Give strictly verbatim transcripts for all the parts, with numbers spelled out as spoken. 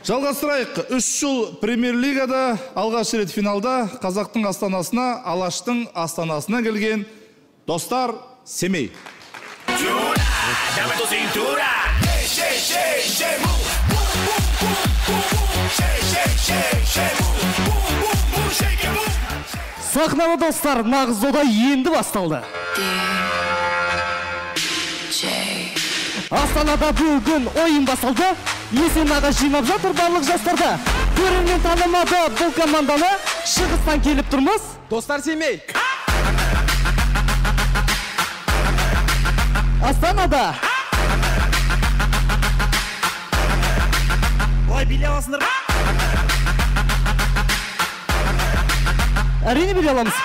Жалғастырайық. Үш жыл премьер-лигада алғаш рет финалда Қазақтың астанасына, Алаштың астанасына келген Достар Семей. Сахналы достар, нағыз дода енді басталды. Астанада бүгін ойын басталды. Есен аға жинап жатыр барлық жастарды. Көрермен танымады бұл команданы. Шығыстан келіп тұрмыз. Достар Семей. Астанада. Ой, биле аласыңдар ма? Әрине биле аламыз.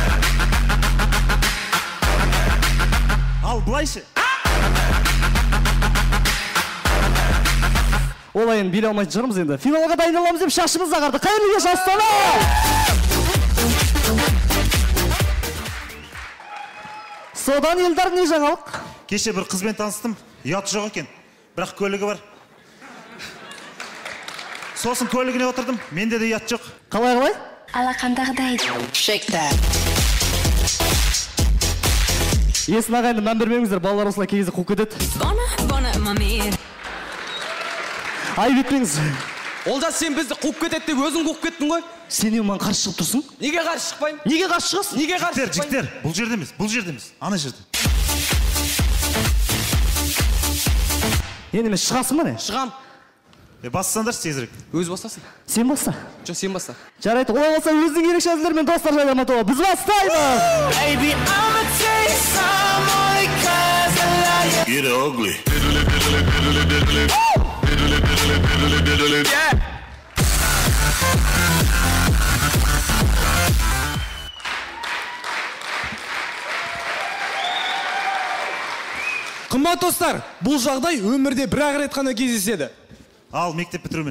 Ал былайшы. Олайын биле алмайтын шығармыз енді. Финалға дайындаламыз деп шашымыз ағарды. Қайырлы кеш Астана! Содан елдар не жаңалық? Кеше бір қызбен таныстым, ұяты жоқ екен, бірақ көлігі бар. Сосын көлігіне отырдым, менде де ұят жоқ. Қалай қалай? Алақандағыдай. Shake that. Есін ағайынды мән бермеңіздер, балалар осылай кезі қуып кетеді. Ай бетпеңіз. Олжас, сен бізді қуып кетеді деп өзің қуып кеттің ғой? Сен ең қарсы шығып тұрсың? Неге қарсы шықпайын? Неге қарсы шығасың? Неге қарсы шықпайын? Жіктер, бұл жерде емес, бұл жерде емес, ана жерде. Енді мен шығасың ба не? Шығам. Е, бассаңдар тезірек. Өз басасың. Сен баса. Жоқ, сен баса. Жарайды, олай болса өзің ерекше әзілдермен достар жайлама тоға. Біз бастаймыз! Get ugly. Қымбат достар, бұл жағдай өмірде бір-ақ рет қана кездеседі. Ал, мектеп бітірумен.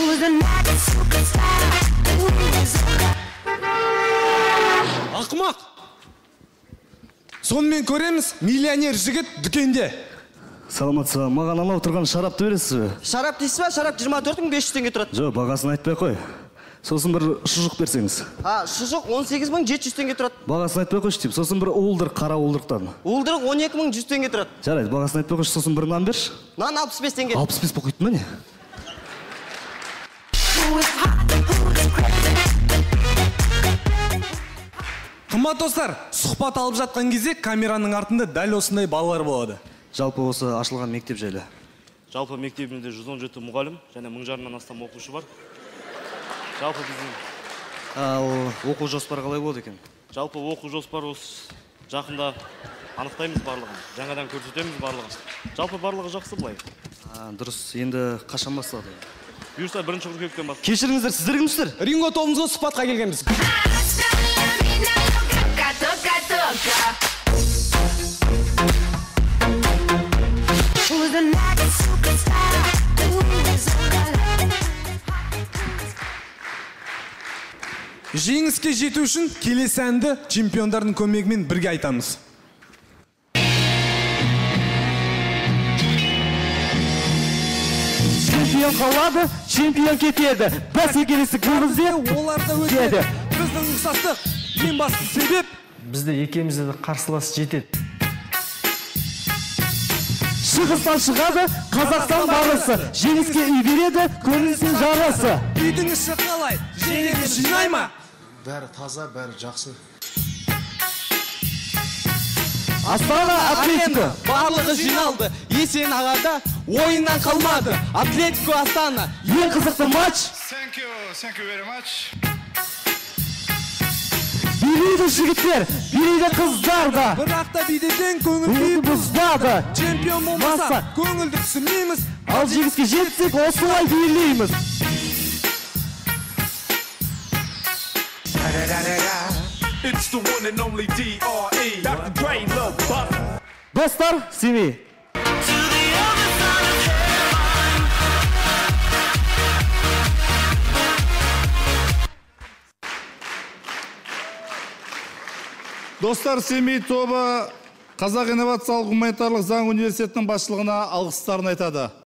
Ақымақ! Сонымен көреміз, миллионер жігіт дүкенде. Саламатсыз ба, маған анау тұрған шарапты бересіз бе? Шарап дейсіз ба? Шарап жиырма төрт мың бес жүз теңге тұрады. Жоқ, бағасын айтпай қой. Сосын бір шұжық берсеңіз. А, шұжық он сегіз мың жеті жүз теңге тұрады. Бағасын айтпай қойшы дейіп, сосын бір уылдыр қара уылдырықтан. Уылдырық он екі мың жүз теңге тұрады. Жарайды, бағасын айтпай қойшы, сосын бір нан берші. Нан алпыс бес теңге. алпыс бес боқиды ма не? Қымбат достар, сұхбат алып жатқан кезде камераның артында дәл осындай балалар болады. Жалпы осы ашылған мектеп жайлы. Жалпы мектебімізде жүз он жеті мұғалім және мың жарымнан астам оқушы бар. Жалпы біздің Ал оқу жоспары қалай болады екен? Жалпы оқу жоспары осы жақында анықтаймыз барлығын. Жаңадан көрсетеміз барлығын. Жалпы барлығы жақсы былай. Дұрыс, енді қашан басталады? Бұйырса бірінші қыркүйектен басталады. Кешіріңіздер, сіздер кімсіздер? Ринго тобымызға сұхбатқа келгенбіз. Жеңіске жету үшін келесі әнді чемпиондардың көмегімен бірге айтамыз. Чемпион қалады, чемпион кетеді. Бәсекелестік өмірде Оларда өтеді. Біздің ұқсастық ең басты себеп. Бізде екеумізде қарсылас жетеді. Шығыстан шығады, Қазақстан барысы. Жеңіске үй береді, көңілсін жарасы. Үйдің іші қалай? Жеңіні жинай ма? Бәрі таза, бәрі жақсы. Астана Атлетико. Барлығы жиналды. Есен ағада ойыннан қалмады. Атлетико Астана. Ең қызықты матч. Thank you, thank you very much. Билейді жігіттер, билейді қыздар да. Бірақ та бидеден көңіл Үйді күйіп бұзбады. чемпион болмаса көңілді түсінмейміз. Ал жеңіске жетсек, осылай билейміз. It's the one and only D R E. Doctor Dre, Lil Buff. Достар Семей. Достар Семей тобы Қазақ инновациялық гуманитарлық заң университетінің басшылығына алғыстарын айтады.